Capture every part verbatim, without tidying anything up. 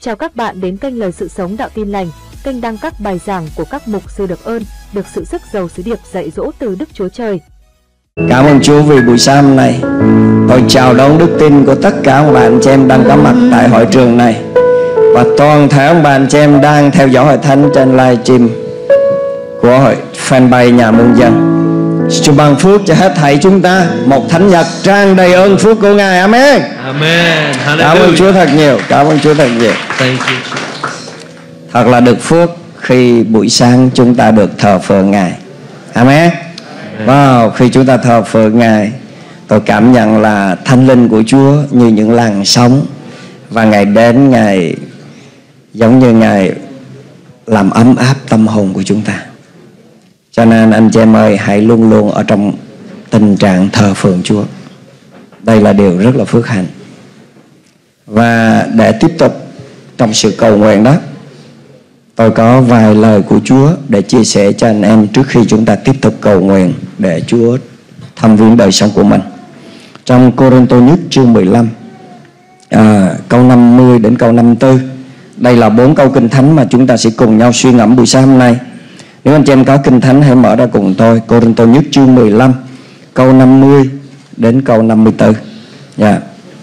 Chào các bạn đến kênh Lời Sự Sống Đạo Tin Lành, kênh đăng các bài giảng của các mục sư được ơn, được sự sức giàu sứ điệp dạy dỗ từ Đức Chúa Trời. Cảm ơn Chúa vì buổi sáng hôm nay. Tôi chào đón đức tin của tất cả ông bà anh chị em đang có mặt tại hội trường này, và toàn thể ông bà anh chị em đang theo dõi hội thánh trên live stream của hội fanpage Nhà Muôn Dân. Chúa ban phước cho hết thảy chúng ta một thánh nhật tràn đầy ơn phước của Ngài. Amen. Amen. Cảm ơn Chúa thật nhiều. Cảm ơn Chúa thật nhiều. Thank you. Thật là được phước khi buổi sáng chúng ta được thờ phượng Ngài. Amen. Wow, khi chúng ta thờ phượng Ngài, tôi cảm nhận là Thánh Linh của Chúa như những làn sóng, và Ngài đến, Ngài giống như Ngài làm ấm áp tâm hồn của chúng ta. Cho nên anh chị em ơi, hãy luôn luôn ở trong tình trạng thờ phượng Chúa. Đây là điều rất là phước hạnh. Và để tiếp tục trong sự cầu nguyện đó, tôi có vài lời của Chúa để chia sẻ cho anh em trước khi chúng ta tiếp tục cầu nguyện để Chúa thăm viếng đời sống của mình. Trong Cô-rinh-tô nhất chương mười lăm, à, câu năm mươi đến câu năm mươi tư. Đây là bốn câu kinh thánh mà chúng ta sẽ cùng nhau suy ngẫm buổi sáng hôm nay. Nếu anh chị em có kinh thánh hãy mở ra cùng tôi. Cô-rinh-tô nhất chương mười lăm, câu năm mươi đến câu năm mươi tư. Yeah.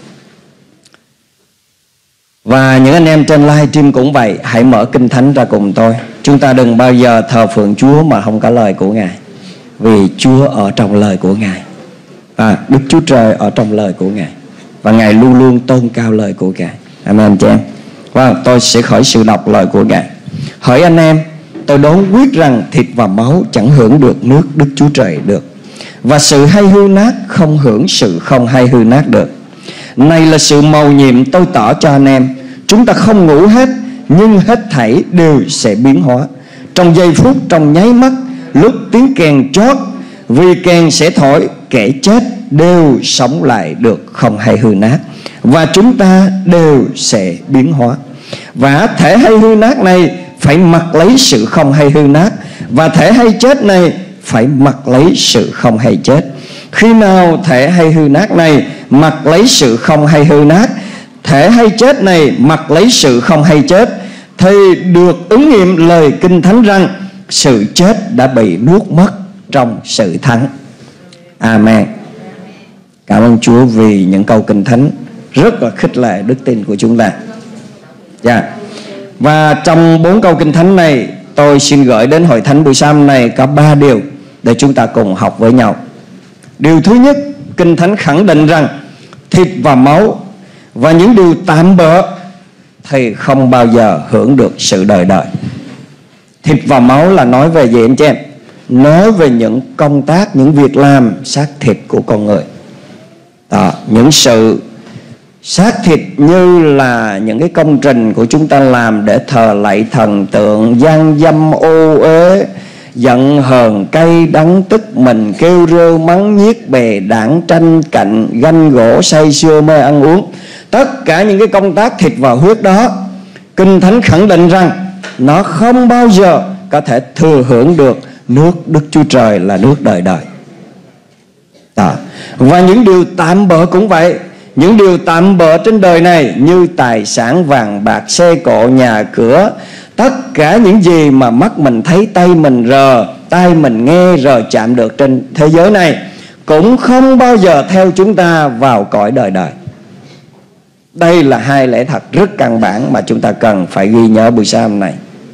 Và những anh em trên live stream cũng vậy, hãy mở kinh thánh ra cùng tôi. Chúng ta đừng bao giờ thờ phượng Chúa mà không có lời của Ngài, vì Chúa ở trong lời của Ngài, à, Đức Chúa Trời ở trong lời của Ngài, và Ngài luôn luôn tôn cao lời của Ngài. Amen anh chị em. Wow, tôi sẽ khởi sự đọc lời của Ngài. Hỡi anh em, tôi đón quyết rằng thịt và máu chẳng hưởng được nước Đức Chúa Trời được, và sự hay hư nát không hưởng sự không hay hư nát được. Này là sự mầu nhiệm tôi tỏ cho anh em. Chúng ta không ngủ hết, nhưng hết thảy đều sẽ biến hóa trong giây phút, trong nháy mắt, lúc tiếng kèn chót. Vì kèn sẽ thổi, kẻ chết đều sống lại được không hay hư nát, và chúng ta đều sẽ biến hóa. Và thể hay hư nát này phải mặc lấy sự không hay hư nát, và thể hay chết này phải mặc lấy sự không hay chết. Khi nào thể hay hư nát này mặc lấy sự không hay hư nát, thể hay chết này mặc lấy sự không hay chết, thì được ứng nghiệm lời Kinh Thánh rằng sự chết đã bị nuốt mất trong sự thắng. Amen. Cảm ơn Chúa vì những câu Kinh Thánh rất là khích lệ đức tin của chúng ta. Yeah. Và trong bốn câu Kinh Thánh này, tôi xin gửi đến hội thánh buổi sáng này có ba điều để chúng ta cùng học với nhau. Điều thứ nhất, Kinh Thánh khẳng định rằng thịt và máu và những điều tạm bợ thì không bao giờ hưởng được sự đời đời. Thịt và máu là nói về gì anh chị em? Nói về những công tác, những việc làm xác thịt của con người. Đó, những sự xác thịt như là những cái công trình của chúng ta làm để thờ lạy thần tượng, gian dâm ô uế, giận hờn cay đắng tức mình, kêu rêu mắng nhiếc bè đảng tranh cạnh, ganh gỗ say sưa mê ăn uống. Tất cả những cái công tác thịt và huyết đó, Kinh Thánh khẳng định rằng nó không bao giờ có thể thừa hưởng được nước Đức Chúa Trời là nước đời đời. Đó. Và những điều tạm bợ cũng vậy. Những điều tạm bợ trên đời này như tài sản, vàng bạc, xe cộ, nhà cửa, tất cả những gì mà mắt mình thấy, tay mình rờ, tai mình nghe, rờ chạm được trên thế giới này cũng không bao giờ theo chúng ta vào cõi đời đời. Đây là hai lẽ thật rất căn bản mà chúng ta cần phải ghi nhớ buổi sáng hôm nay.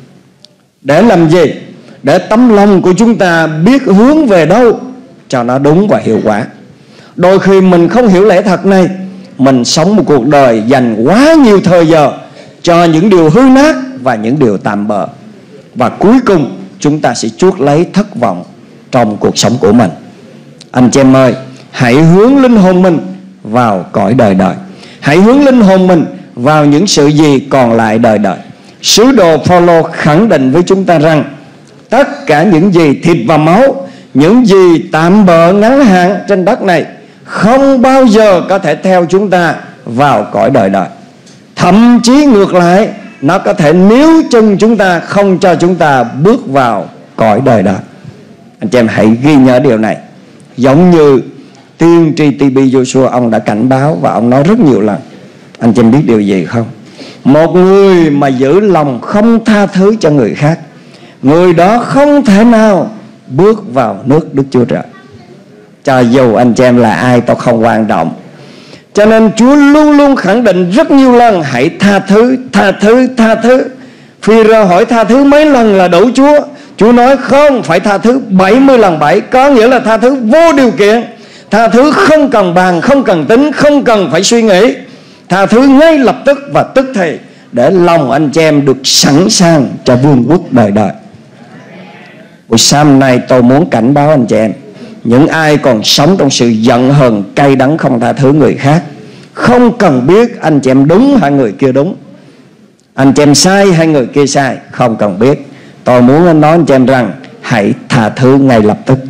Để làm gì? Để tấm lòng của chúng ta biết hướng về đâu cho nó đúng và hiệu quả. Đôi khi mình không hiểu lẽ thật này, mình sống một cuộc đời dành quá nhiều thời giờ cho những điều hư nát và những điều tạm bợ, và cuối cùng chúng ta sẽ chuốc lấy thất vọng trong cuộc sống của mình. Anh chị em ơi, hãy hướng linh hồn mình vào cõi đời đời. Hãy hướng linh hồn mình vào những sự gì còn lại đời đời. Sứ đồ Phaolô khẳng định với chúng ta rằng tất cả những gì thịt và máu, những gì tạm bợ ngắn hạn trên đất này không bao giờ có thể theo chúng ta vào cõi đời đời. Thậm chí ngược lại, nó có thể níu chân chúng ta, không cho chúng ta bước vào cõi đời đời. Anh chị em hãy ghi nhớ điều này. Giống như tiên tri tê bê Joshua, ông đã cảnh báo và ông nói rất nhiều lần. Anh chị em biết điều gì không? Một người mà giữ lòng không tha thứ cho người khác, người đó không thể nào bước vào nước Đức Chúa Trời. Cho dù anh chị em là ai tôi không quan trọng. Cho nên Chúa luôn luôn khẳng định rất nhiều lần: hãy tha thứ, tha thứ, tha thứ. Phi-rơ hỏi tha thứ mấy lần là đủ Chúa? Chúa nói không, phải tha thứ bảy mươi lần bảy. Có nghĩa là tha thứ vô điều kiện, tha thứ không cần bàn, không cần tính, không cần phải suy nghĩ. Tha thứ ngay lập tức và tức thì, để lòng anh chị em được sẵn sàng cho vương quốc đời đời. Buổi sáng nay tôi muốn cảnh báo anh chị em, những ai còn sống trong sự giận hờn, cay đắng, không tha thứ người khác, không cần biết anh chị em đúng hay người kia đúng, anh chị em sai hay người kia sai, không cần biết. Tôi muốn nói anh chị em rằng hãy tha thứ ngay lập tức.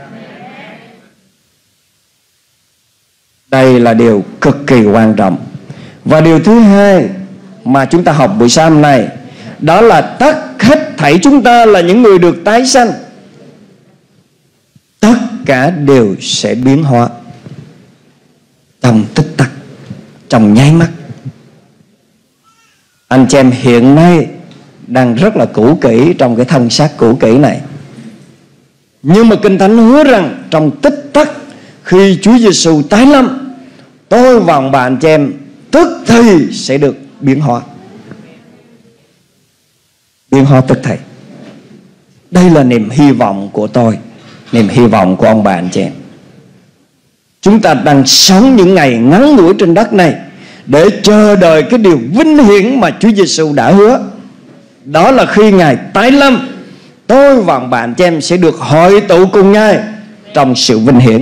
Đây là điều cực kỳ quan trọng. Và điều thứ hai mà chúng ta học buổi sáng hôm nay, đó là tất hết thảy chúng ta là những người được tái sanh, tất cả đều sẽ biến hóa trong tích tắc, trong nháy mắt. Anh chị em hiện nay đang rất là cũ kỹ trong cái thân xác cũ kỹ này, nhưng mà Kinh Thánh hứa rằng trong tích tắc, khi Chúa Giêsu tái lâm, tôi và ông bà anh chị em tức thì sẽ được biến hóa. Biến hóa tức thì. Đây là niềm hy vọng của tôi, niềm hy vọng của ông bà anh chị em. Chúng ta đang sống những ngày ngắn ngủi trên đất này để chờ đợi cái điều vinh hiển mà Chúa Giêsu đã hứa. Đó là khi Ngài tái lâm, tôi và ông bà anh chị em sẽ được hội tụ cùng Ngài trong sự vinh hiển.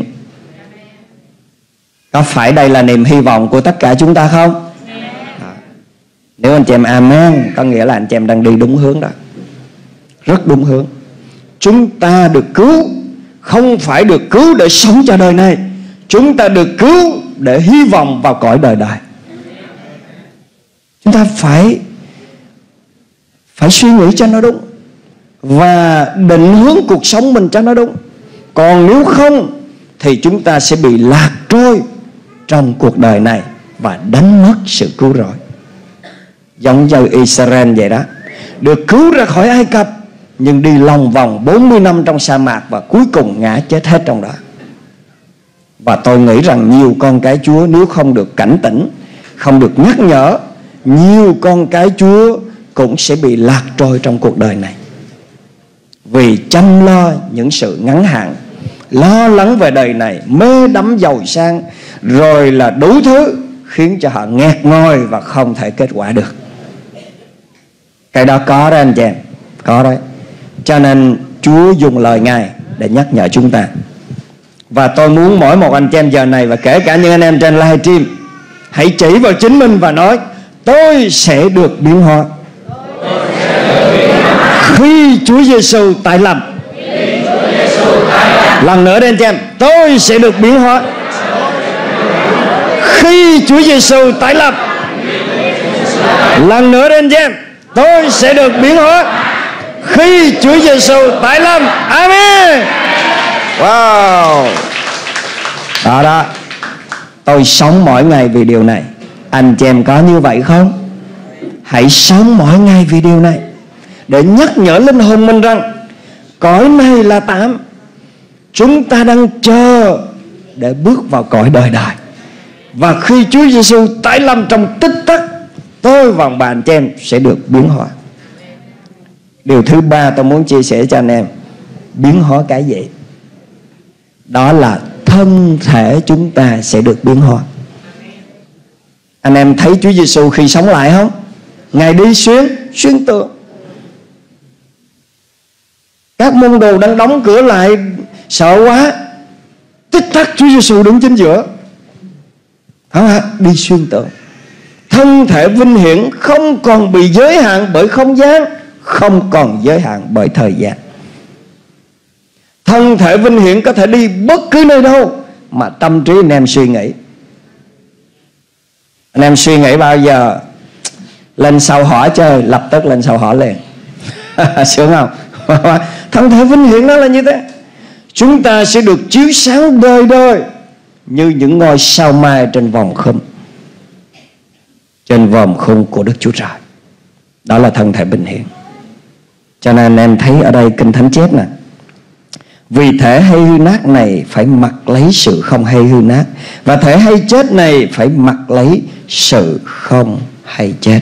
Có phải đây là niềm hy vọng của tất cả chúng ta không? À, nếu anh chị em amen, có nghĩa là anh chị em đang đi đúng hướng đó, rất đúng hướng. Chúng ta được cứu không phải được cứu để sống cho đời này, chúng ta được cứu để hy vọng vào cõi đời đời. Chúng ta phải phải suy nghĩ cho nó đúng và định hướng cuộc sống mình cho nó đúng. Còn nếu không thì chúng ta sẽ bị lạc trôi trong cuộc đời này và đánh mất sự cứu rỗi. Giống như Israel vậy đó, được cứu ra khỏi Ai Cập nhưng đi lòng vòng bốn mươi năm trong sa mạc và cuối cùng ngã chết hết trong đó. Và tôi nghĩ rằng nhiều con cái Chúa nếu không được cảnh tỉnh, không được nhắc nhở, nhiều con cái Chúa cũng sẽ bị lạc trôi trong cuộc đời này. Vì chăm lo những sự ngắn hạn, lo lắng về đời này, mê đắm giàu sang, rồi là đủ thứ khiến cho họ nghẹt ngòi và không thể kết quả được. Cái đó có đó anh chị em, có đấy. Cho nên Chúa dùng lời Ngài để nhắc nhở chúng ta. Và tôi muốn mỗi một anh chị em giờ này, và kể cả những anh em trên live stream, hãy chỉ vào chính mình và nói: tôi sẽ được biến hóa khi Chúa Giêsu tái lâm. Lần nữa đây anh chị em, tôi sẽ được biến hóa khi Chúa Giêsu tái lâm. Lần nữa đây anh chị em, tôi sẽ được biến hóa khi Chúa Giêsu tái lâm. Amen. Wow. Đó đó, tôi sống mỗi ngày vì điều này. Anh chị em có như vậy không? Hãy sống mỗi ngày vì điều này, để nhắc nhở linh hồn mình rằng cõi này là tạm, chúng ta đang chờ để bước vào cõi đời đời. Và khi Chúa Giêsu tái lâm trong tích tắc, tôi và ông bà anh chị em sẽ được biến hóa. Điều thứ ba tôi muốn chia sẻ cho anh em, biến hóa cái gì? Đó là thân thể chúng ta sẽ được biến hóa. Anh em thấy Chúa Giêsu khi sống lại không? Ngài đi xuyên xuyên tường. Các môn đồ đang đóng cửa lại, sợ quá, tích tắc Chúa Giêsu đứng chính giữa, không hả? Đi xuyên tường. Thân thể vinh hiển không còn bị giới hạn bởi không gian, không còn giới hạn bởi thời gian. Thân thể vinh hiển có thể đi bất cứ nơi đâu mà tâm trí anh em suy nghĩ. Anh em suy nghĩ bao giờ lên sao hỏa chơi, lập tức lên sao hỏa liền. Sướng không? Thân thể vinh hiển nó là như thế. Chúng ta sẽ được chiếu sáng đời đời như những ngôi sao mai trên vòng khum. trên vòm khung của Đức Chúa Trời. Đó là thân thể vinh hiển. Cho nên em thấy ở đây Kinh Thánh chép nè: vì thể hay hư nát này phải mặc lấy sự không hay hư nát, và thể hay chết này phải mặc lấy sự không hay chết.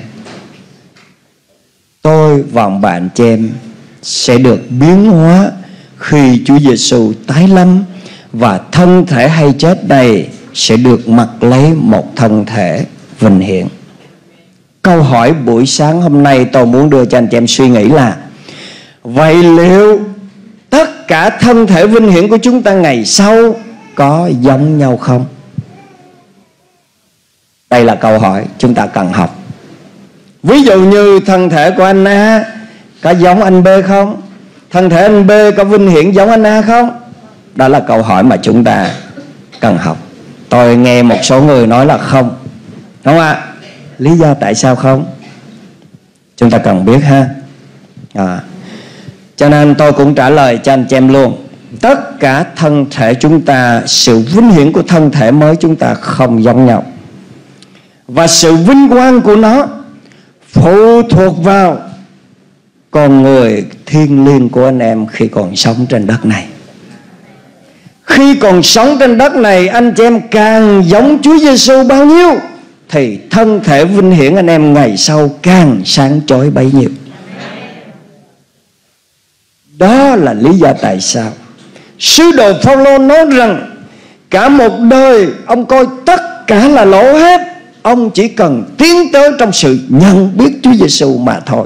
Tôi và bạn chị em sẽ được biến hóa khi Chúa Giêsu tái lâm, và thân thể hay chết này sẽ được mặc lấy một thân thể vinh hiển. Câu hỏi buổi sáng hôm nay tôi muốn đưa cho anh chị em suy nghĩ là: vậy liệu tất cả thân thể vinh hiển của chúng ta ngày sau có giống nhau không? Đây là câu hỏi chúng ta cần học. Ví dụ như thân thể của anh A có giống anh B không? Thân thể anh B có vinh hiển giống anh A không? Đó là câu hỏi mà chúng ta cần học. Tôi nghe một số người nói là không, đúng không ạ? Lý do tại sao không? Chúng ta cần biết ha. à. Cho nên tôi cũng trả lời cho anh chị em luôn. Tất cả thân thể chúng ta, sự vinh hiển của thân thể mới chúng ta không giống nhau, và sự vinh quang của nó phụ thuộc vào con người thiêng liêng của anh em khi còn sống trên đất này. Khi còn sống trên đất này, anh chị em càng giống Chúa Giêsu bao nhiêu thì thân thể vinh hiển anh em ngày sau càng sáng chói bấy nhiêu. Đó là lý do tại sao sứ đồ Phao-lô nói rằng cả một đời ông coi tất cả là lỗ hết, ông chỉ cần tiến tới trong sự nhận biết Chúa Giêsu mà thôi.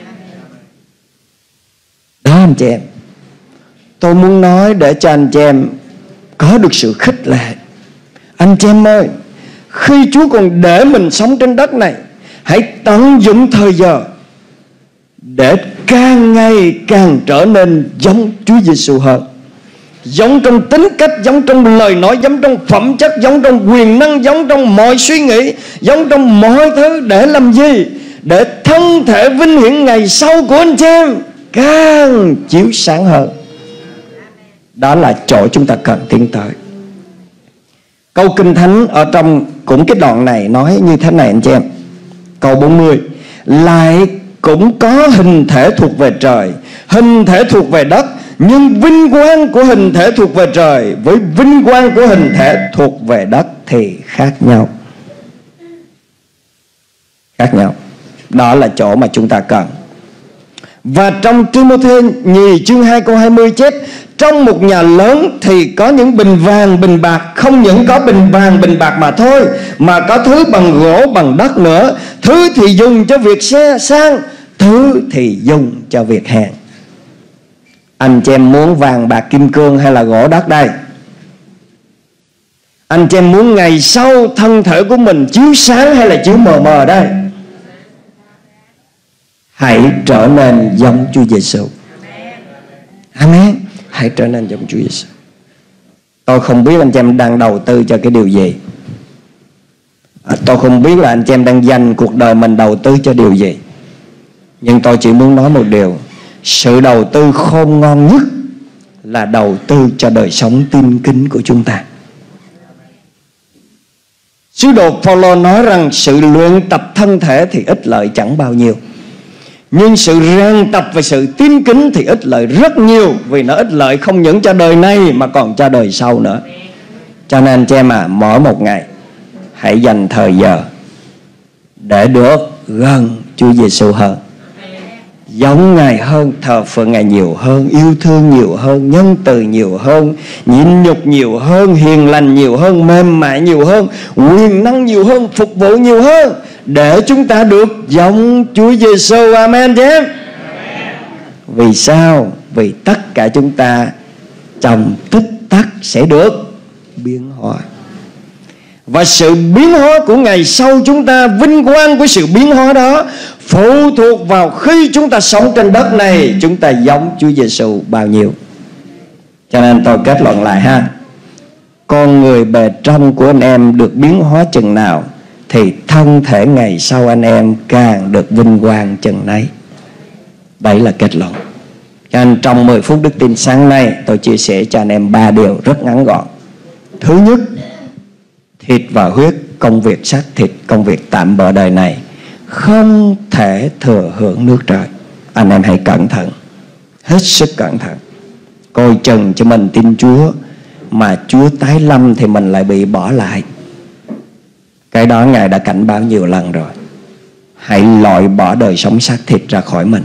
Đó anh chị em, tôi muốn nói để cho anh chị em có được sự khích lệ. Anh chị em ơi, khi Chúa còn để mình sống trên đất này, hãy tận dụng thời giờ để càng ngày càng trở nên giống Chúa Giêsu hơn. Giống trong tính cách, giống trong lời nói, giống trong phẩm chất, giống trong quyền năng, giống trong mọi suy nghĩ, giống trong mọi thứ. Để làm gì? Để thân thể vinh hiển ngày sau của anh chị em càng chiếu sáng hơn. Đó là chỗ chúng ta cần tiến tới. Câu Kinh Thánh ở trong cũng cái đoạn này nói như thế này anh chị em. Câu bốn mươi: lại cũng có hình thể thuộc về trời, hình thể thuộc về đất, nhưng vinh quang của hình thể thuộc về trời với vinh quang của hình thể thuộc về đất thì khác nhau. Khác nhau. Đó là chỗ mà chúng ta cần. Và trong Ti-mô-thê nhì chương hai câu hai mươi chép: trong một nhà lớn thì có những bình vàng bình bạc, không những có bình vàng bình bạc mà thôi, mà có thứ bằng gỗ bằng đất nữa. Thứ thì dùng cho việc xe sang, thứ thì dùng cho việc hèn. Anh chị em muốn vàng bạc kim cương hay là gỗ đất đây? Anh chị em muốn ngày sau thân thể của mình chiếu sáng hay là chiếu mờ mờ đây? Hãy trở nên giống Chúa Giêsu. Amen. Hãy trở nên giống Chúa Giêsu. Tôi không biết anh chị em đang đầu tư cho cái điều gì. à, Tôi không biết là anh chị em đang dành cuộc đời mình đầu tư cho điều gì. Nhưng tôi chỉ muốn nói một điều: sự đầu tư khôn ngoan nhất là đầu tư cho đời sống tin kính của chúng ta. Sứ đồ Phao-lô nói rằng sự luyện tập thân thể thì ích lợi chẳng bao nhiêu, nhưng sự rèn tập về sự tín kính thì ích lợi rất nhiều, vì nó ích lợi không những cho đời này mà còn cho đời sau nữa. Cho nên anh chị em à, mỗi một ngày hãy dành thời giờ để được gần Chúa Giêsu hơn, giống Ngài hơn, thờ phượng Ngài nhiều hơn, yêu thương nhiều hơn, nhân từ nhiều hơn, nhịn nhục nhiều hơn, hiền lành nhiều hơn, mềm mại nhiều hơn, quyền năng nhiều hơn, phục vụ nhiều hơn, để chúng ta được giống Chúa Giêsu. Amen chứ em? Vì sao? Vì tất cả chúng ta trong tích tắc sẽ được biến hóa. Và sự biến hóa của ngày sau chúng ta, vinh quang của sự biến hóa đó phụ thuộc vào khi chúng ta sống trên đất này, chúng ta giống Chúa Giêsu bao nhiêu. Cho nên tôi kết luận lại ha, con người bề trong của anh em được biến hóa chừng nào thì thân thể ngày sau anh em càng được vinh quang chừng nấy. Đấy là kết luận. Cho nên trong mười phút đức tin sáng nay, tôi chia sẻ cho anh em ba điều rất ngắn gọn. Thứ nhất, thịt và huyết công việc xác thịt, công việc tạm bợ đời này không thể thừa hưởng nước trời. Anh em hãy cẩn thận, hết sức cẩn thận. Coi chừng cho mình tin Chúa mà Chúa tái lâm thì mình lại bị bỏ lại. Cái đó Ngài đã cảnh báo nhiều lần rồi. Hãy loại bỏ đời sống xác thịt ra khỏi mình.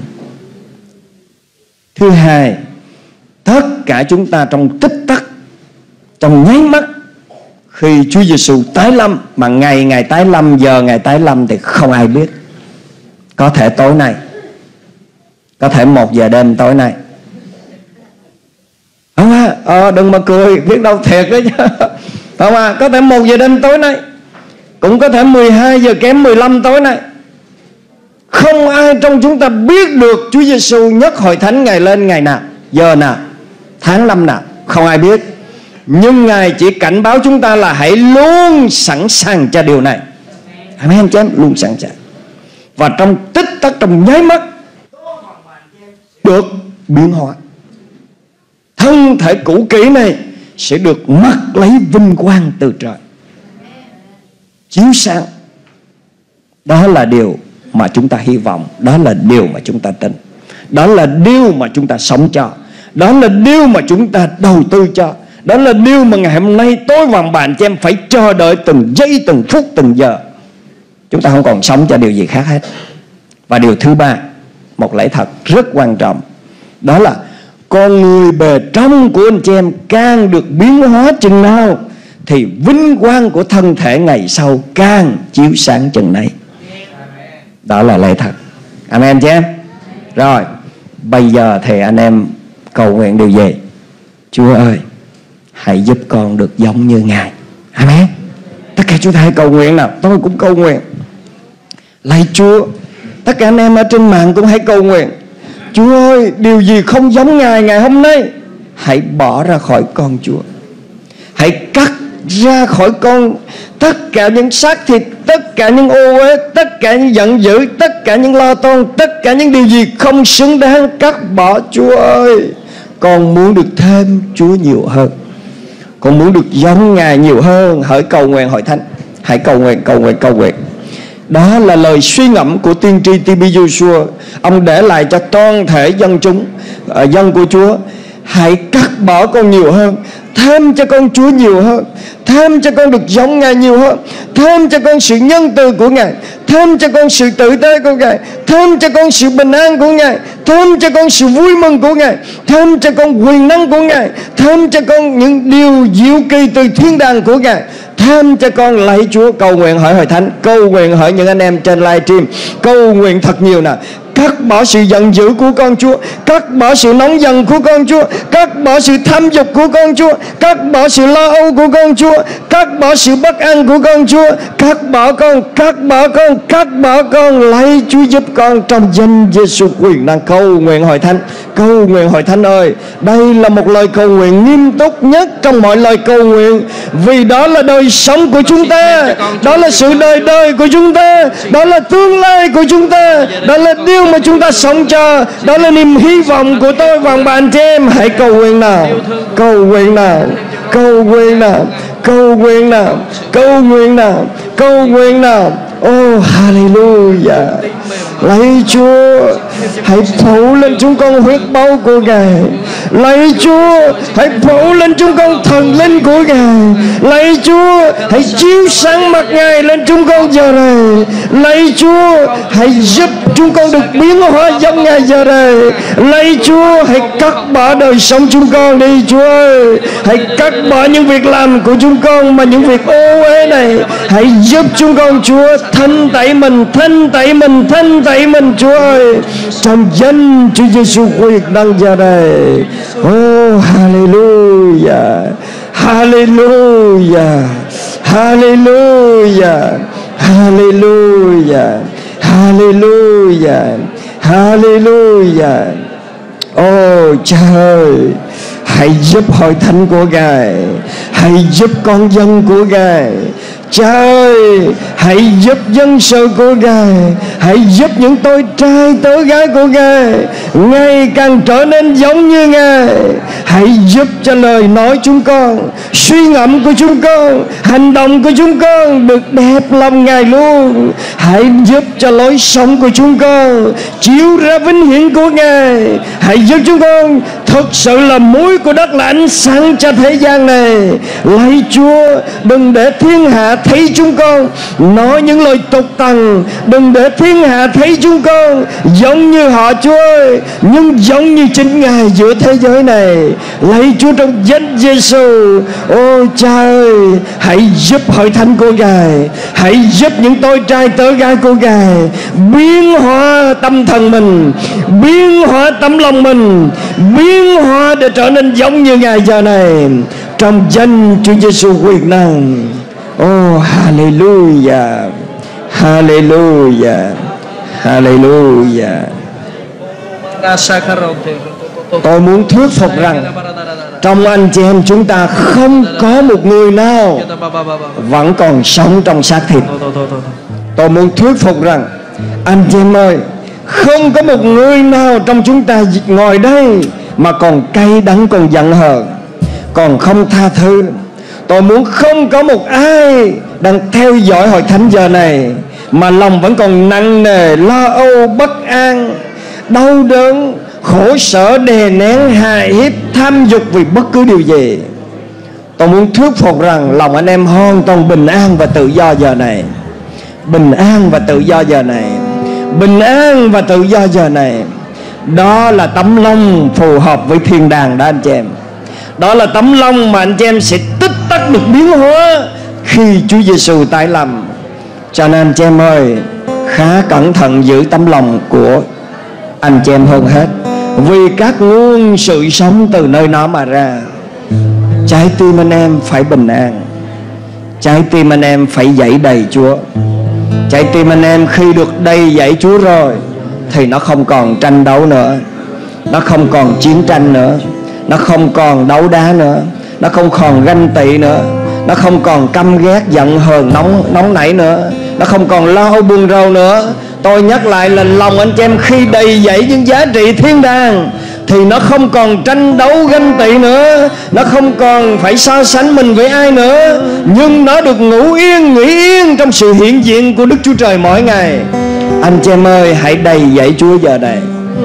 Thứ hai, tất cả chúng ta trong tích tắc, trong nháy mắt, khi Chúa Giêsu tái lâm, mà ngày Ngài tái lâm, giờ Ngài tái lâm thì không ai biết. Có thể tối nay, có thể một giờ đêm tối nay. Không à, ờ, đừng mà cười, biết đâu thiệt đấy chứ. Không à, có thể một giờ đêm tối nay, cũng có thể mười hai giờ kém mười lăm tối nay. Không ai trong chúng ta biết được Chúa Giêsu nhấc hội thánh Ngài lên ngày nào, giờ nào, tháng năm nào, không ai biết. Nhưng Ngài chỉ cảnh báo chúng ta là hãy luôn sẵn sàng cho điều này. Amen chứ, luôn sẵn sàng. Và trong tích tắc, trong nháy mắt được biến hóa. Thân thể cũ kỹ này sẽ được mặc lấy vinh quang từ trời, chiếu sáng. Đó là điều mà chúng ta hy vọng. Đó là điều mà chúng ta tin. Đó là điều mà chúng ta sống cho. Đó là điều mà chúng ta đầu tư cho. Đó là điều mà ngày hôm nay tôi và bạn chị em phải chờ đợi từng giây, từng phút, từng giờ. Chúng ta không còn sống cho điều gì khác hết. Và điều thứ ba, một lẽ thật rất quan trọng, đó là con người bề trong của anh chị em càng được biến hóa chừng nào thì vinh quang của thân thể ngày sau càng chiếu sáng chừng này. Đó là lẽ thật. Amen chị em. Rồi, bây giờ thì anh em cầu nguyện điều gì? Chúa ơi, hãy giúp con được giống như Ngài. Amen. Tất cả chúng ta hãy cầu nguyện nào. Tôi cũng cầu nguyện. Lạy Chúa, tất cả anh em ở trên mạng cũng hãy cầu nguyện. Chúa ơi, điều gì không giống Ngài ngày hôm nay, hãy bỏ ra khỏi con Chúa. Hãy cắt ra khỏi con tất cả những xác thịt, tất cả những ô uế, tất cả những giận dữ, tất cả những lo toan, tất cả những điều gì không xứng đáng, cắt bỏ. Chúa ơi, con muốn được thêm Chúa nhiều hơn, con muốn được giống Ngài nhiều hơn. Hãy cầu nguyện hội thánh. Hãy cầu nguyện, cầu nguyện, cầu nguyện. Đó là lời suy ngẫm của tiên tri tê bê Joshua. Ông để lại cho toàn thể dân chúng, uh, dân của Chúa. Hãy cắt bỏ con nhiều hơn, thêm cho con Chúa nhiều hơn, thêm cho con được giống Ngài nhiều hơn, thêm cho con sự nhân từ của Ngài, thêm cho con sự tử tế của Ngài, thêm cho con sự bình an của Ngài, thêm cho con sự vui mừng của Ngài, thêm cho con quyền năng của Ngài, thêm cho con những điều diệu kỳ từ thiên đàng của Ngài, thêm cho con. Lạy Chúa, cầu nguyện hỏi hội thánh, cầu nguyện hỏi những anh em trên live stream, cầu nguyện thật nhiều nào. Cắt bỏ sự giận dữ của con Chúa, cắt bỏ sự nóng giận của con Chúa, cắt bỏ sự tham dục của con Chúa, cắt bỏ sự lo âu của con Chúa, cắt bỏ sự bất an của con Chúa, cắt bỏ con, cắt bỏ con, cắt bỏ con. Lạy Chúa giúp con trong danh Giêsu quyền năng. Cầu nguyện hội thánh, cầu nguyện hội thánh ơi. Đây là một lời cầu nguyện nghiêm túc nhất trong mọi lời cầu nguyện, vì đó là đời sống của chúng ta, đó là sự đời đời của chúng ta, đó là tương lai của chúng ta, đó là điều mà chúng ta sống cho, đó là niềm hy vọng của tôi và bạn chị em. Hãy cầu nguyện nào, cầu nguyện nào, cầu nguyện nào, cầu nguyện nào, cầu nguyện nào, cầu nguyện nào. Oh hallelujah. Lạy Chúa, hãy phủ lên chúng con huyết báu của Ngài. Lạy Chúa, hãy phủ lên chúng con thần linh của Ngài. Lạy Chúa, hãy chiếu sáng mặt Ngài lên chúng con giờ này. Lạy Chúa, hãy giúp chúng con được biến hóa giống Ngài giờ này. Lạy Chúa, hãy cắt bỏ đời sống chúng con đi Chúa ơi. Hãy cắt bỏ những việc làm của chúng con mà những việc ô uế này. Hãy giúp chúng con Chúa, thanh tẩy mình, thanh tẩy mình, thanh tẩy mình Chúa ơi, trong danh Chúa Giêsu quyền năng giờ đây. Oh hallelujah, hallelujah, hallelujah, hallelujah, hallelujah, hallelujah. Oh Cha ơi, hãy giúp hội thánh của Ngài, hãy giúp con dân của Ngài. Cha ơi, hãy giúp dân sự của Ngài, hãy giúp những tôi trai tớ gái của Ngài ngày càng trở nên giống như Ngài. Hãy giúp cho lời nói chúng con, suy ngẫm của chúng con, hành động của chúng con được đẹp lòng Ngài luôn. Hãy giúp cho lối sống của chúng con chiếu ra vinh hiển của Ngài. Hãy giúp chúng con thực sự là muối của đất, là ánh sáng cho thế gian này. Lạy Chúa, đừng để thiên hạ thấy chúng con nói những lời tục tằn, đừng để thiên hạ thấy chúng con giống như họ, Chúa ơi, nhưng giống như chính Ngài giữa thế giới này. Lạy Chúa, trong danh Giêsu, ôi Cha ơi, hãy giúp hội thánh của Ngài, hãy giúp những tôi trai tớ gái của Ngài biến hóa tâm thần mình, biến hóa tấm lòng mình, biến hóa để trở nên giống như Ngài giờ này, trong danh Chúa Giêsu quyền năng. Oh, hallelujah, hallelujah, hallelujah. Tôi muốn thuyết phục rằng trong anh chị em chúng ta không có một người nào vẫn còn sống trong xác thịt. Tôi muốn thuyết phục rằng anh chị em ơi, không có một người nào trong chúng ta ngồi đây mà còn cay đắng, còn giận hờn, còn không tha thứ. Tôi muốn không có một ai đang theo dõi hội thánh giờ này mà lòng vẫn còn nặng nề, lo âu, bất an, đau đớn, khổ sở, đè nén, hài hiếp, tham dục vì bất cứ điều gì. Tôi muốn thuyết phục rằng lòng anh em hoàn toàn bình an và tự do giờ này. Bình an và tự do giờ này. Bình an và tự do giờ này. Đó là tấm lòng phù hợp với thiên đàng đó anh chị em. Đó là tấm lòng mà anh chị em sẽ tích tắc được biến hóa khi Chúa Giêsu tái lâm. Cho nên anh chị em ơi, khá cẩn thận giữ tấm lòng của anh chị em hơn hết, vì các nguồn sự sống từ nơi nó mà ra. Trái tim anh em phải bình an, trái tim anh em phải dẫy đầy Chúa. Trái tim anh em khi được đầy dẫy Chúa rồi thì nó không còn tranh đấu nữa, nó không còn chiến tranh nữa, nó không còn đấu đá nữa, nó không còn ganh tị nữa, nó không còn căm ghét, giận hờn, nóng nóng nảy nữa, nó không còn lo âu buồn rầu nữa. Tôi nhắc lại là lòng anh chị em khi đầy dẫy những giá trị thiên đàng thì nó không còn tranh đấu ganh tị nữa, nó không còn phải so sánh mình với ai nữa, nhưng nó được ngủ yên, nghỉ yên trong sự hiện diện của Đức Chúa Trời mỗi ngày. Anh chị em ơi, hãy đầy dẫy Chúa giờ này.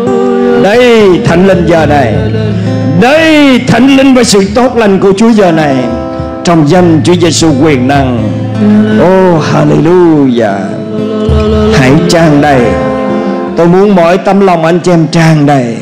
Đây Thánh Linh giờ này, đây Thánh Linh và sự tốt lành của Chúa giờ này, trong danh Chúa Giêsu quyền năng. Oh, hallelujah. Hãy tràn đầy. Tôi muốn mỗi tấm lòng anh chị em tràn đầy,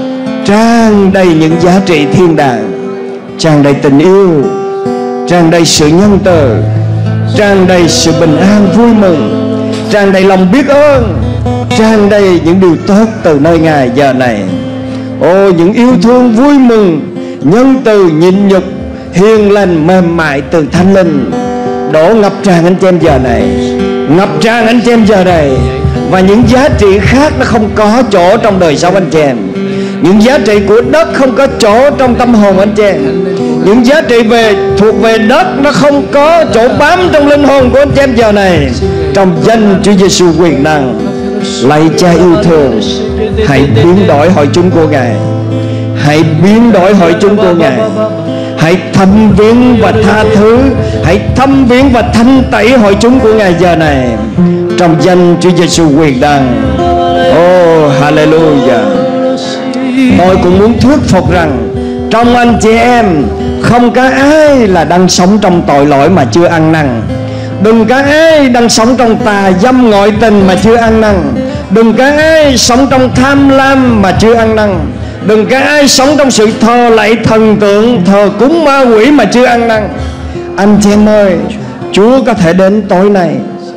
tràn đầy những giá trị thiên đàng, tràn đầy tình yêu, tràn đầy sự nhân từ, tràn đầy sự bình an vui mừng, tràn đầy lòng biết ơn, tràn đầy những điều tốt từ nơi Ngài giờ này. Ô, những yêu thương vui mừng, nhân từ, nhịn nhục, hiền lành, mềm mại từ Thánh Linh đổ ngập tràn anh chị em giờ này, ngập tràn anh chị em giờ này. Và những giá trị khác nó không có chỗ trong đời sống anh chị em. Những giá trị của đất không có chỗ trong tâm hồn anh chị em. Những giá trị về thuộc về đất nó không có chỗ bám trong linh hồn của anh chị em giờ này. Trong danh Chúa Giêsu quyền năng, lạy Cha yêu thương, hãy biến đổi hội chúng của Ngài, hãy biến đổi hội chúng của Ngài, hãy thăm viếng và tha thứ, hãy thăm viếng và thanh tẩy hội chúng của Ngài giờ này, trong danh Chúa Giêsu quyền năng. Oh, hallelujah. Tôi cũng muốn thuyết phục rằng trong anh chị em không có ai là đang sống trong tội lỗi mà chưa ăn năn. Đừng có ai đang sống trong tà dâm ngoại tình mà chưa ăn năn. Đừng có ai sống trong tham lam mà chưa ăn năn. Đừng có ai sống trong sự thờ lạy thần tượng, thờ cúng ma quỷ mà chưa ăn năn. Anh chị em ơi, Chúa có thể đến tối nay,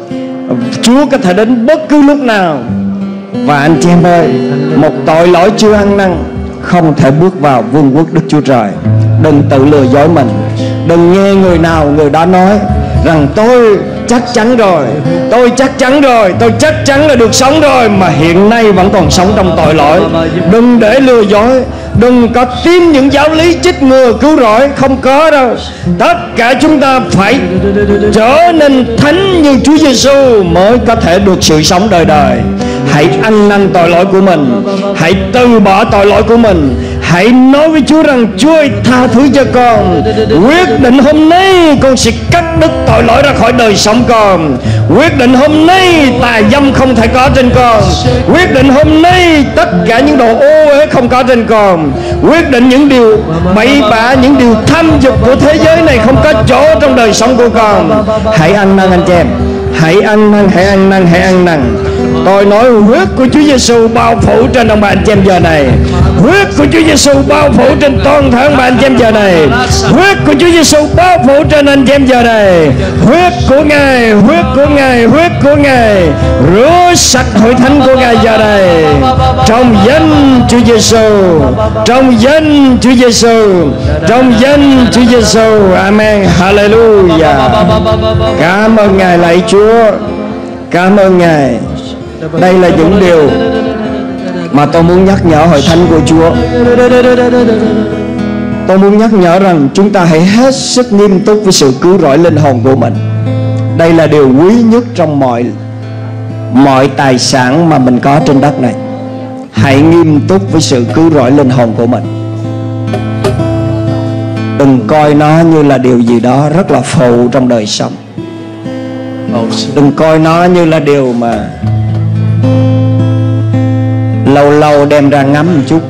Chúa có thể đến bất cứ lúc nào. Và anh chị em ơi, một tội lỗi chưa ăn năn không thể bước vào vương quốc Đức Chúa Trời. Đừng tự lừa dối mình. Đừng nghe người nào người đó nói rằng tôi chắc chắn rồi, tôi chắc chắn rồi, tôi chắc chắn là được sống rồi, mà hiện nay vẫn còn sống trong tội lỗi. Đừng để lừa dối, Đừng có tin những giáo lý chích ngừa cứu rỗi, không có đâu. Tất cả chúng ta phải trở nên thánh như Chúa Giêsu mới có thể được sự sống đời đời. Hãy ăn năn tội lỗi của mình, hãy từ bỏ tội lỗi của mình, hãy nói với Chúa rằng: Chúa ơi, tha thứ cho con. Quyết định hôm nay con sẽ cắt đứt tội lỗi ra khỏi đời sống con. Quyết định hôm nay tà dâm không thể có trên con. Quyết định hôm nay tất cả những đồ ô uế không có trên con. Quyết định những điều bậy bạ, những điều tham dục của thế giới này không có chỗ trong đời sống của con. Hãy ăn năn anh chị em, hãy ăn năn, hãy ăn năn, hãy ăn năn. Tôi nói huyết của Chúa Giêsu bao phủ trên ông bà anh chị em giờ này. Huyết của Chúa Giêsu bao phủ trên toàn thể ông bà anh chị em giờ này. Huyết của Chúa Giêsu bao phủ trên anh chị em giờ này. Huyết của Ngài, huyết của Ngài, huyết của Ngài rửa sạch hội thánh của Ngài giờ này. Trong danh Chúa Giêsu, trong danh Chúa Giêsu, trong danh Chúa Giêsu. Amen. Hallelujah. Cảm ơn Ngài, lạy Chúa. Cảm ơn Ngài. Đây là những điều mà tôi muốn nhắc nhở hội thánh của Chúa. Tôi muốn nhắc nhở rằng chúng ta hãy hết sức nghiêm túc với sự cứu rỗi linh hồn của mình. Đây là điều quý nhất trong mọi mọi tài sản mà mình có trên đất này. Hãy nghiêm túc với sự cứu rỗi linh hồn của mình. Đừng coi nó như là điều gì đó rất là phụ trong đời sống. Đừng coi nó như là điều mà lâu lâu đem ra ngắm một chút,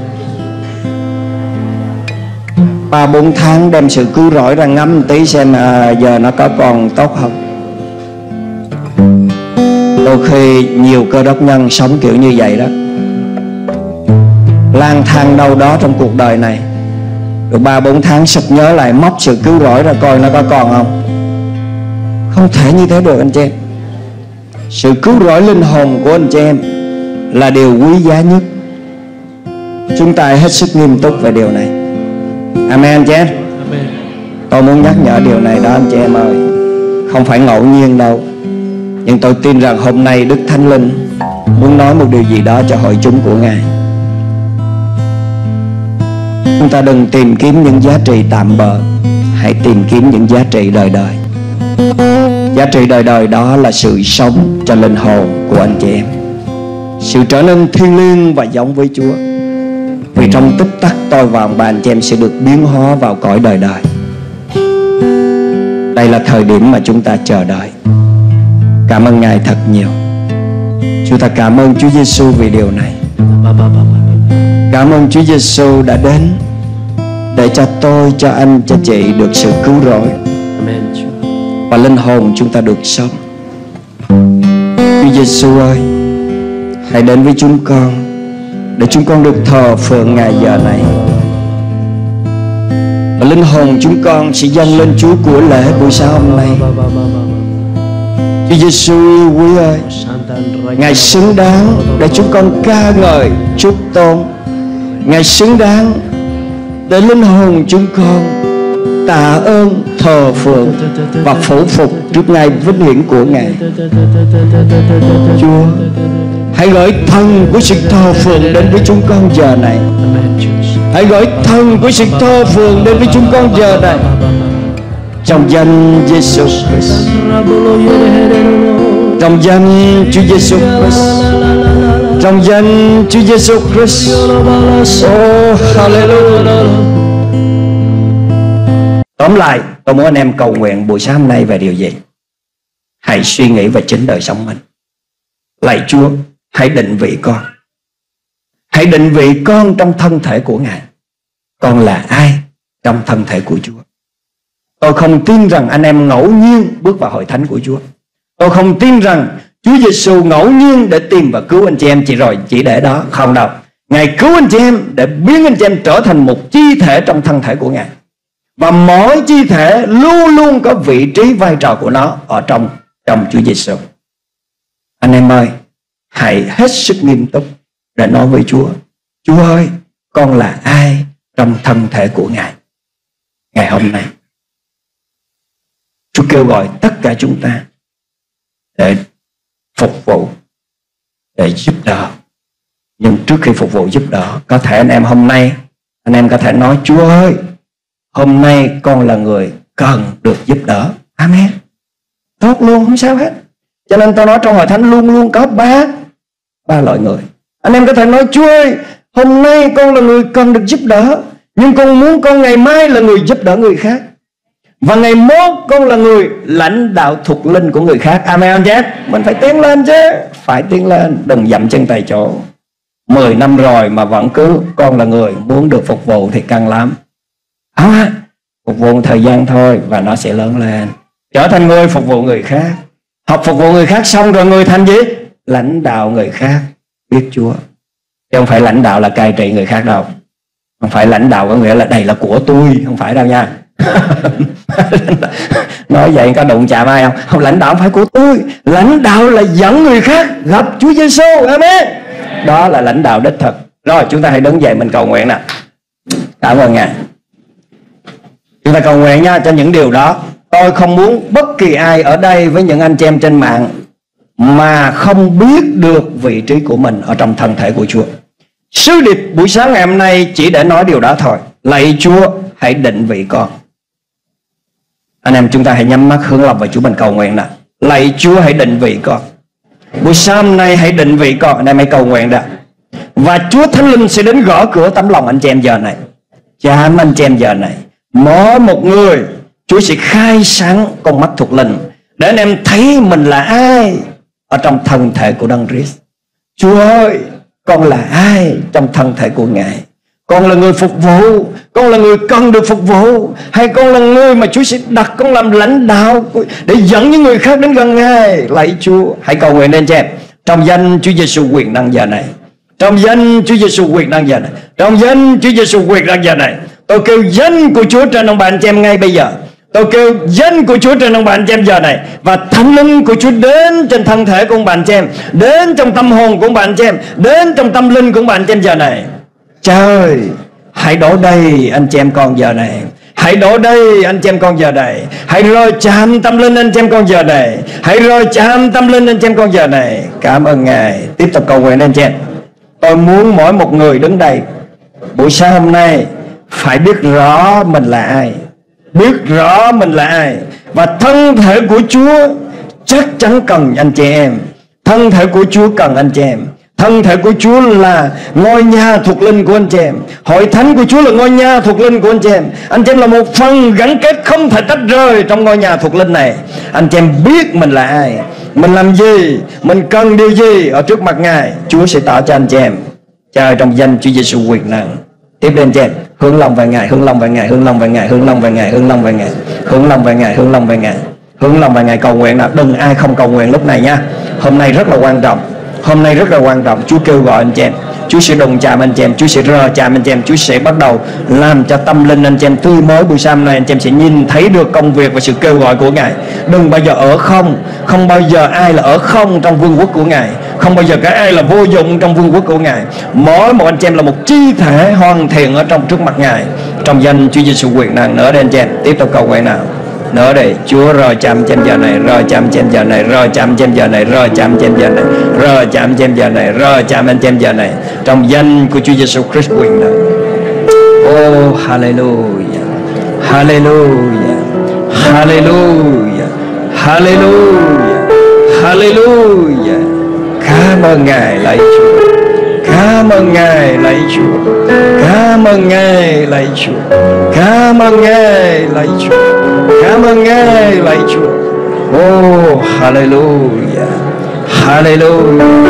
ba bốn tháng đem sự cứu rỗi ra ngắm một tí xem à, giờ nó có còn tốt không. Đôi khi nhiều cơ đốc nhân sống kiểu như vậy đó, lang thang đâu đó trong cuộc đời này, được ba bốn tháng sực nhớ lại móc sự cứu rỗi ra coi nó có còn không. Không thể như thế được anh chị em. Sự cứu rỗi linh hồn của anh chị em là điều quý giá nhất. Chúng ta hết sức nghiêm túc về điều này. Amen anh chị em. Tôi muốn nhắc nhở điều này đó anh chị em ơi. Không phải ngẫu nhiên đâu. Nhưng tôi tin rằng hôm nay Đức Thánh Linh muốn nói một điều gì đó cho hội chúng của Ngài. Chúng ta đừng tìm kiếm những giá trị tạm bợ, hãy tìm kiếm những giá trị đời đời. Giá trị đời đời đó là sự sống cho linh hồn của anh chị em, sự trở nên thiêng liêng và giống với Chúa. Vì trong tích tắc tôi và ông bà anh chị em sẽ được biến hóa vào cõi đời đời. Đây là thời điểm mà chúng ta chờ đợi. Cảm ơn Ngài thật nhiều. Chúng ta cảm ơn Chúa Giêsu vì điều này. Cảm ơn Chúa Giêsu đã đến để cho tôi, cho anh, cho chị được sự cứu rỗi và linh hồn chúng ta được sống. Chúa Giêsu ơi, hãy đến với chúng con để chúng con được thờ phượng Ngài giờ này. Và linh hồn chúng con sẽ dâng lên Chúa của lễ buổi sáng hôm nay. Chúa Giêsu yêu quý ơi, Ngài xứng đáng để chúng con ca ngợi chúc tôn. Ngài xứng đáng để linh hồn chúng con tạ ơn, thờ phượng và phủ phục trước Ngài vinh hiển của Ngài. Chúa, hãy gửi thần của sự thờ phượng đến với chúng con giờ này. Hãy gửi thần của sự thờ phượng đến với chúng con giờ này. Trong danh Giêsu Christ, trong danh Chúa Giêsu Christ, trong danh Chúa Giêsu Christ. Oh, hallelujah. Tóm lại, tôi muốn anh em cầu nguyện buổi sáng hôm nay về điều gì? Hãy suy nghĩ về chính đời sống mình. Lạy Chúa, hãy định vị con. Hãy định vị con trong thân thể của Ngài. Con là ai trong thân thể của Chúa? Tôi không tin rằng anh em ngẫu nhiên bước vào hội thánh của Chúa. Tôi không tin rằng Chúa Giêsu ngẫu nhiên để tìm và cứu anh chị em chỉ rồi chỉ để đó. Không đâu. Ngài cứu anh chị em để biến anh chị em trở thành một chi thể trong thân thể của Ngài. Và mỗi chi thể luôn luôn có vị trí vai trò của nó ở trong trong Chúa Giêsu. Anh em ơi, hãy hết sức nghiêm túc để nói với Chúa: Chúa ơi, con là ai trong thân thể của Ngài? Ngày hôm nay Chúa kêu gọi tất cả chúng ta để phục vụ, để giúp đỡ. Nhưng trước khi phục vụ giúp đỡ, có thể anh em hôm nay Anh em có thể nói: Chúa ơi, hôm nay con là người cần được giúp đỡ. Amen. Tốt luôn, không sao hết. Cho nên tôi nói trong Hội Thánh luôn luôn có ba ba loại người. Anh em có thể nói: Chúa ơi, hôm nay con là người cần được giúp đỡ, nhưng con muốn con ngày mai là người giúp đỡ người khác, và ngày mốt con là người lãnh đạo thuộc linh của người khác. Amen anh chị em. Mình phải tiến lên chứ. Phải tiến lên, đừng dậm chân tại chỗ. Mười năm rồi mà vẫn cứ con là người muốn được phục vụ thì căng lắm. À, phục vụ thời gian thôi và nó sẽ lớn lên, trở thành người phục vụ người khác. Học phục vụ người khác xong rồi người thành gì? Lãnh đạo người khác biết Chúa. Chứ không phải lãnh đạo là cai trị người khác đâu. Không phải lãnh đạo có nghĩa là đây là của tôi, không phải đâu nha. Nói vậy có đụng chạm ai không? Không, lãnh đạo không phải của tôi. Lãnh đạo là dẫn người khác gặp Chúa Giêsu. Amen. Đó là lãnh đạo đích thực. Rồi chúng ta hãy đứng dậy mình cầu nguyện nè. Cảm ơn Ngài. Chúng ta cầu nguyện nha cho những điều đó. Tôi không muốn bất kỳ ai ở đây với những anh chị em trên mạng mà không biết được vị trí của mình ở trong thân thể của Chúa. Sứ điệp buổi sáng ngày hôm nay chỉ để nói điều đó thôi. Lạy Chúa, hãy định vị con. Anh em chúng ta hãy nhắm mắt hướng lòng vào Chúa mình cầu nguyện nè. Lạy Chúa, hãy định vị con. Buổi sáng hôm nay hãy định vị con. Anh em hãy cầu nguyện đã. Và Chúa Thánh Linh sẽ đến gõ cửa tấm lòng anh chị em giờ này. Chạm anh chị em giờ này. Mỗi một người Chúa sẽ khai sáng con mắt thuộc linh để anh em thấy mình là ai ở trong thân thể của Đấng Christ. Chúa ơi, con là ai trong thân thể của Ngài? Con là người phục vụ, con là người cần được phục vụ, hay con là người mà Chúa sẽ đặt con làm lãnh đạo để dẫn những người khác đến gần Ngài? Lạy Chúa, hãy cầu nguyện lên cho em. Trong danh Chúa Giêsu quyền năng giờ này, trong danh Chúa Giêsu quyền năng giờ này, trong danh Chúa Giêsu quyền năng giờ này, tôi kêu danh của Chúa trên ông bà anh chị em ngay bây giờ. Tôi kêu danh của Chúa trên ông bà anh chị em giờ này, và Thánh Linh của Chúa đến trên thân thể của ông bà anh chị em, đến trong tâm hồn của ông bà anh chị em, đến trong tâm linh của ông bà anh chị em giờ này. Trời, hãy đổ đầy anh chị em con giờ này. Hãy đổ đầy anh chị em con giờ này. Hãy rơi chạm tâm linh anh chị em con giờ này. Hãy rơi chạm tâm linh anh chị em con giờ này. Cảm ơn Ngài. Tiếp tục cầu nguyện anh chị em. Tôi muốn mỗi một người đứng đây buổi sáng hôm nay phải biết rõ mình là ai, biết rõ mình là ai. Và thân thể của Chúa chắc chắn cần anh chị em. Thân thể của Chúa cần anh chị em. Thân thể của Chúa là ngôi nhà thuộc linh của anh chị em. Hội thánh của Chúa là ngôi nhà thuộc linh của anh chị em. Anh chị em là một phần gắn kết không thể tách rời trong ngôi nhà thuộc linh này. Anh chị em biết mình là ai, mình làm gì, mình cần điều gì ở trước mặt Ngài, Chúa sẽ tỏ cho anh chị em. Trời, trong danh Chúa Giêsu quyền năng. Tiếp đến anh chị em, hướng lòng về Ngài, hướng lòng về Ngài, hướng lòng về Ngài, hướng lòng về Ngài, hướng lòng về Ngài, hướng lòng về Ngài, hướng lòng về Ngài, hướng lòng về Ngài. Cầu nguyện nào, đừng ai không cầu nguyện lúc này nha. Hôm nay rất là quan trọng. Hôm nay rất là quan trọng. Chúa kêu gọi anh chị em. Chúa sẽ đụng chạm anh chị em. Chúa sẽ rờ chạm anh chị em. Chúa sẽ bắt đầu làm cho tâm linh anh chị em tươi mới. Buổi sáng này anh chị em sẽ nhìn thấy được công việc và sự kêu gọi của Ngài. Đừng bao giờ ở không. Không bao giờ ai là ở không trong vương quốc của Ngài. Không bao giờ cái ai là vô dụng trong vương quốc của Ngài. Mỗi một anh chị em là một chi thể hoàn thiện ở trong trước mặt Ngài. Trong danh Chúa Giêsu quyền năng. Nữa đây anh chị em. Tiếp tục cầu nguyện nào. Nữa đây, Chúa rờ chạm trên giờ này, rờ chạm trên giờ này, rờ chạm trên giờ này, rờ chạm trên giờ này, rờ chạm trên giờ này, rờ chạm trên giờ này. Trong danh của Chúa Giêsu Christ quyền năng. Oh, hallelujah, hallelujah, hallelujah, hallelujah, hallelujah. Cảm ơn Ngài lạy Chúa. Cảm ơn Ngài lạy Chúa. Cảm ơn Ngài lạy Chúa. Cảm ơn Ngài lạy Chúa. Cảm ơn Ngài lạy Chúa. Oh, hallelujah, hallelujah,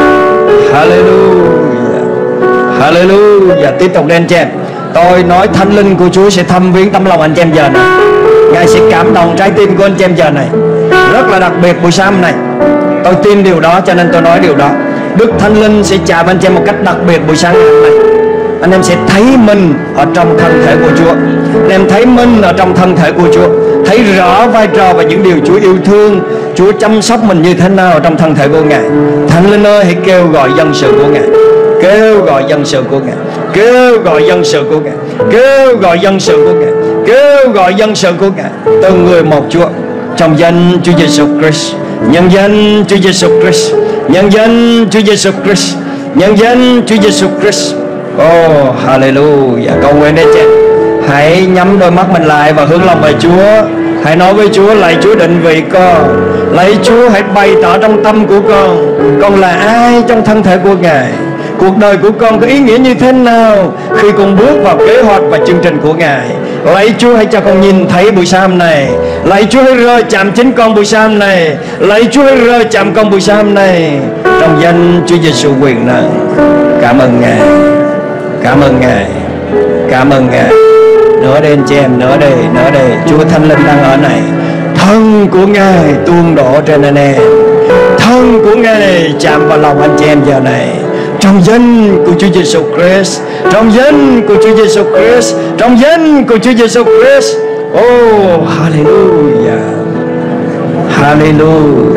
hallelujah, hallelujah. Tiếp tục lên anh chị em. Tôi nói Thánh Linh của Chúa sẽ thăm viếng tấm lòng anh chị em giờ này. Ngài sẽ cảm động trái tim của anh chị em giờ này. Rất là đặc biệt buổi sáng này. Tôi tin điều đó cho nên tôi nói điều đó. Đức Thánh Linh sẽ chạm anh chị em một cách đặc biệt buổi sáng ngày hôm nay. Anh em sẽ thấy mình ở trong thân thể của Chúa. Anh em thấy mình ở trong thân thể của Chúa, thấy rõ vai trò và những điều Chúa yêu thương, Chúa chăm sóc mình như thế nào ở trong thân thể của Ngài. Thánh Linh ơi, hãy kêu gọi dân sự của Ngài, kêu gọi dân sự của Ngài, kêu gọi dân sự của Ngài, kêu gọi dân sự của Ngài, kêu gọi dân sự của Ngài. Từng người một Chúa, trong danh Chúa Giêsu Christ, nhân danh Chúa Giêsu Christ, nhân danh Chúa Giêsu Christ, nhân danh Chúa Giêsu Christ. Oh, hallelujah. Cầu nguyện đi chị. Hãy nhắm đôi mắt mình lại và hướng lòng về Chúa. Hãy nói với Chúa: lạy Chúa định vị con. Lạy Chúa hãy bày tỏ trong tâm của con, con là ai trong thân thể của Ngài. Cuộc đời của con có ý nghĩa như thế nào khi con bước vào kế hoạch và chương trình của Ngài. Lạy Chúa hãy cho con nhìn thấy buổi sáng hôm này. Lạy Chúa hãy rơi chạm chính con buổi sáng hôm này. Lạy Chúa hãy rơi chạm con buổi sáng hôm này. Trong danh Chúa Giêsu quyền năng. Cảm ơn Ngài. Cảm ơn Ngài. Cảm ơn Ngài. Nữa đây anh chị em, nữa đây, nữa đây. Chúa Thánh Linh đang ở này. Thân của Ngài tuôn đổ trên anh em. Thân của Ngài chạm vào lòng anh chị em giờ này. Trong danh của Chúa Giêsu Christ, trong danh của Chúa Giêsu Christ, trong danh của Chúa Giêsu Christ. Oh, hallelujah. Hallelujah.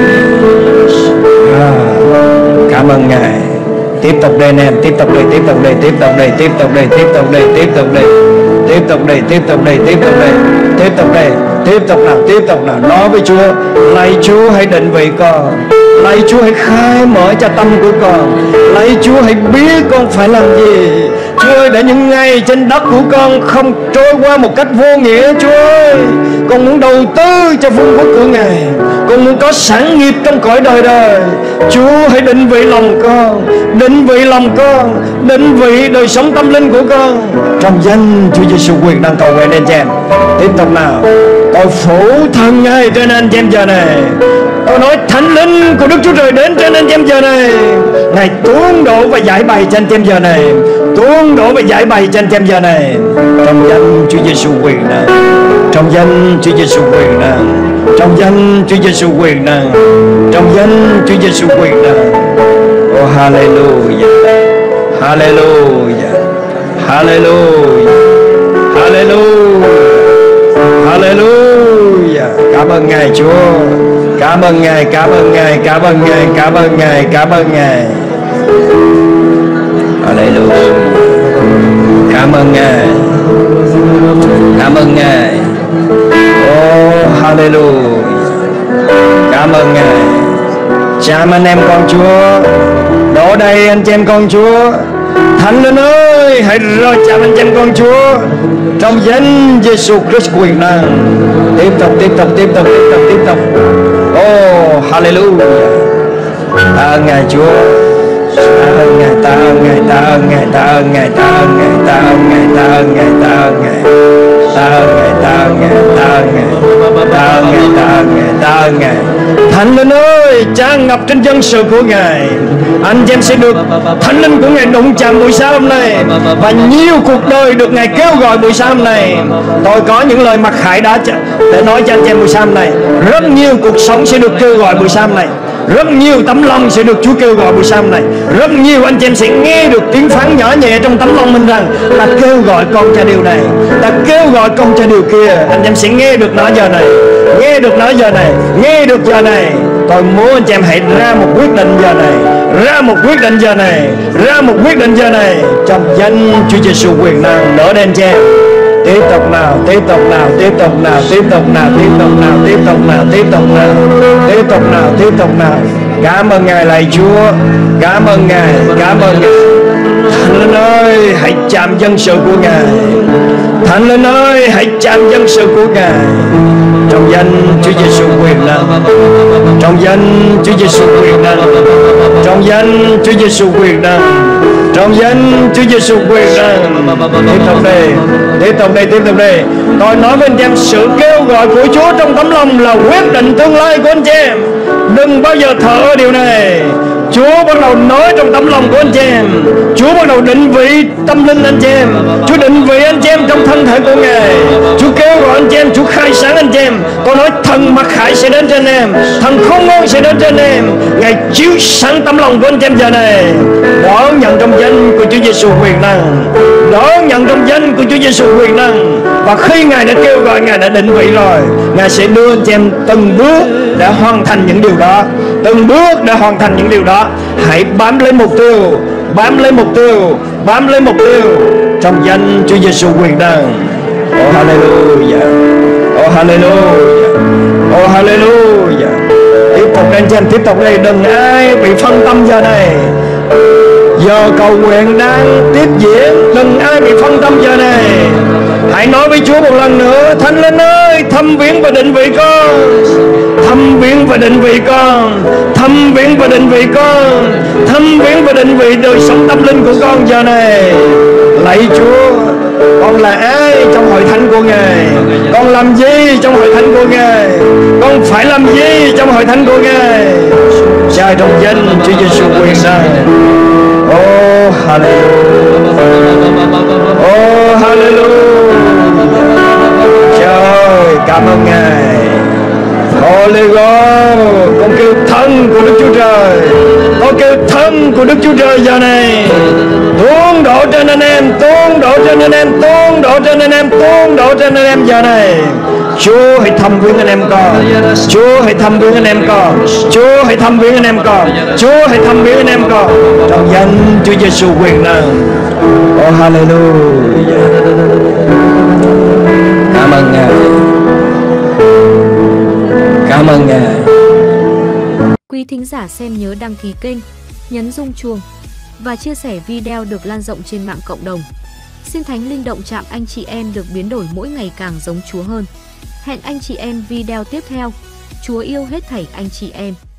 Ah, cảm ơn Ngài. Tiếp tục đây anh em, tiếp tục đây, tiếp tục đây, tiếp tục đây, tiếp tục đây, tiếp tục đây, tiếp tục đây, tiếp tục đây, tiếp tục đây, tiếp tục đây, tiếp tục đây, tiếp tục nào, tiếp tục nào. Nói với Chúa: lạy Chúa hãy định vị con. Lạy Chúa hãy khai mở cho tâm của con. Lạy Chúa hãy biết con phải làm gì. Chúa ơi, để những ngày trên đất của con không trôi qua một cách vô nghĩa. Chúa ơi, con muốn đầu tư cho vương quốc của Ngài. Con muốn có sản nghiệp trong cõi đời đời. Chúa hãy định vị lòng con, định vị lòng con, định vị đời sống tâm linh của con. Trong danh Chúa Giêsu quyền năng cầu nguyện anh chị em. Tiếp tục nào. Tôi phủ thân Ngài trên anh chị em giờ này. Tôi nói Thánh Linh của Đức Chúa Trời đến trên anh chị em giờ này. Ngài tuôn đổ và giải bày cho anh chị em giờ này. Tuôn đổ và giải bày cho anh chị em giờ này. Trong danh Chúa Giêsu quyền năng. Trong danh Chúa Giêsu quyền năng. Trong danh Chúa Giêsu quyền năng. Trong danh Chúa Giêsu quyền năng. Oh, hallelujah. Hallelujah. Hallelujah. Hallelujah. Hallelujah. Cảm ơn Ngài Chúa. Cảm ơn Ngài, cảm ơn Ngài, cảm ơn Ngài, cảm ơn Ngài, cảm ơn Ngài. Hallelujah. Cảm ơn Ngài. Cảm ơn Ngài. Oh, hallelujah. Cảm ơn Ngài. Chạm anh em con Chúa. Đổ đây anh chị em con Chúa. Thánh Linh ơi, hãy rơi chạm anh chị em con Chúa. Trong danh Giêsu Christ quyền năng. Tiếp tục, tiếp tục, tiếp tục, tiếp tục, tiếp tục. Oh, hallelujah. Ta ơn Ngài Chúa. Ta ơn Ngài, ta ơn Ngài, ta ơn Ngài, ta ơn Ngài, ta ơn Ngài, ta ơn Ngài, ta ơn Ngài, ta ơn Ngài, ta ơn Ngài, ta ơn Ngài, ta ơn Ngài, ta ơn Ngài, ta ơn Ngài, ta ơn Ngài. Thánh Linh ơi, tràn ngập trên dân sự của Ngài. Anh chị em sẽ được Thánh Linh của Ngài đụng chạm buổi sáng hôm nay. Và nhiều cuộc đời được Ngài kêu gọi buổi sáng hôm nay. Tôi có những lời mặc khải đã để nói cho anh chị em buổi sáng hôm nay. Rất nhiều cuộc sống sẽ được kêu gọi buổi sáng hôm nay. Rất nhiều tấm lòng sẽ được Chúa kêu gọi buổi sáng này. Rất nhiều anh chị em sẽ nghe được tiếng phán nhỏ nhẹ trong tấm lòng mình rằng: ta kêu gọi con cho điều này, ta kêu gọi con cho điều kia. Anh chị em sẽ nghe được nó giờ này, nghe được nó giờ này, nghe được giờ này. Tôi muốn anh chị em hãy ra một quyết định giờ này, ra một quyết định giờ này, ra một quyết định giờ này. Trong danh Chúa Giêsu quyền năng đỡ đến anh chị em. Tiếp tục nào, tiếp tục nào, tiếp tục nào, tiếp tục nào, tiếp tục nào, tiếp tục nào, tiếp tục nào, tiếp tục nào, tiếp tục nào. Cảm ơn Ngài lạy Chúa. Cảm ơn Ngài, cảm ơn Ngài. Thánh Linh ơi, hãy chạm dân sự của Ngài. Thánh Linh ơi, hãy chạm dân sự của Ngài. Trong danh Chúa Giêsu quyền năng. Trong danh Chúa Giêsu quyền năng. Trong danh Chúa Giêsu quyền năng. Trong danh Chúa Giêsu quyền năng. Tiếp tục đây, tiếp tục đây, tiếp tục đây. Tôi nói với anh chị em, sự kêu gọi của Chúa trong tấm lòng là quyết định tương lai của anh chị em. Đừng bao giờ thở điều này. Chúa bắt đầu nói trong tấm lòng của anh chị em. Chúa bắt đầu định vị tâm linh anh chị em. Chúa định vị anh chị em trong thân thể của Ngài. Chúa kêu gọi anh chị em, Chúa khai sáng anh chị em. Tôi nói thần mặc khải sẽ đến trên em, thần không ngoan sẽ đến trên em. Ngài chiếu sáng tấm lòng của anh chị em giờ này. Đón nhận trong danh của Chúa Giêsu quyền năng. Đón nhận trong danh của Chúa Giêsu quyền năng. Và khi Ngài đã kêu gọi, Ngài đã định vị rồi, Ngài sẽ đưa anh chị em từng bước để hoàn thành những điều đó. Từng bước để hoàn thành những điều đó. Hãy bám lấy mục tiêu, bám lấy mục tiêu, bám lấy mục tiêu trong danh Chúa Giêsu quyền năng. Oh hallelujah. Oh hallelujah. Oh hallelujah. Tiếp tục anh chị em, tiếp tục đây. Đừng ai bị phân tâm giờ này. Giờ cầu nguyện đang tiếp diễn, đừng ai bị phân tâm giờ này. Hãy nói với Chúa một lần nữa: Thánh Linh ơi, thăm viếng và định vị con, thăm viếng và định vị con, thăm viếng và định vị con, thăm viếng và định vị đời sống tâm linh của con giờ này. Lạy Chúa, con là ai trong hội thánh của Ngài? Con làm gì trong hội thánh của Ngài? Con phải làm gì trong hội thánh của Ngài? Cha, trong danh Chúa Giêsu quyền năng. Oh hallelujah, oh hallelujah. Trời, cảm ơn Ngài. Holy God, con kêu thân của Đức Chúa Trời, con kêu thân của Đức Chúa Trời giờ này tuôn đổ trên anh em, tuôn đổ trên anh em, tuôn đổ trên anh em, tuôn đổ trên anh em giờ này. Chúa hãy thăm viếng anh em con, Chúa hãy thăm viếng anh em con, Chúa hãy thăm viếng anh em con, Chúa hãy thăm viếng anh em con, trong danh Chúa Giêsu quyền năng. Oh hallelujah. Cảm ơn Ngài, cảm ơn Ngài. Quý thính giả xem nhớ đăng ký kênh, nhấn rung chuông và chia sẻ video được lan rộng trên mạng cộng đồng. Xin Thánh Linh động chạm anh chị em được biến đổi mỗi ngày càng giống Chúa hơn. Hẹn anh chị em video tiếp theo. Chúa yêu hết thảy anh chị em.